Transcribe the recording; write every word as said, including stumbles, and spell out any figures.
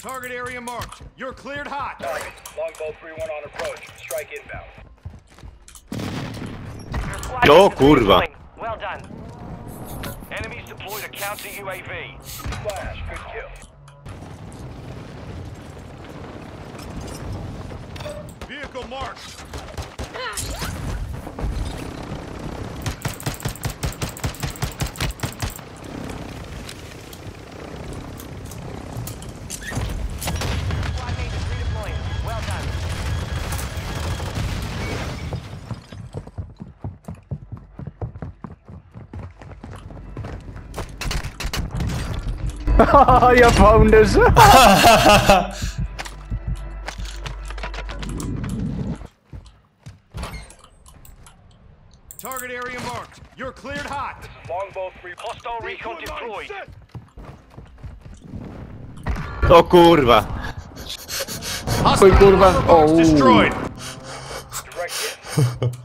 Target area marked. You're cleared hot. Target. Longbow three one on approach. Strike inbound. O kurwa. Well done. Enemies deployed a counter U A V. Flash. Good kill. Vehicle marked. You found us. Target area marked. You're cleared hot. This is Longbow three. Hostile recon deployed. O kurwa. Hostile kurwa. box O. destroyed. Direct hit.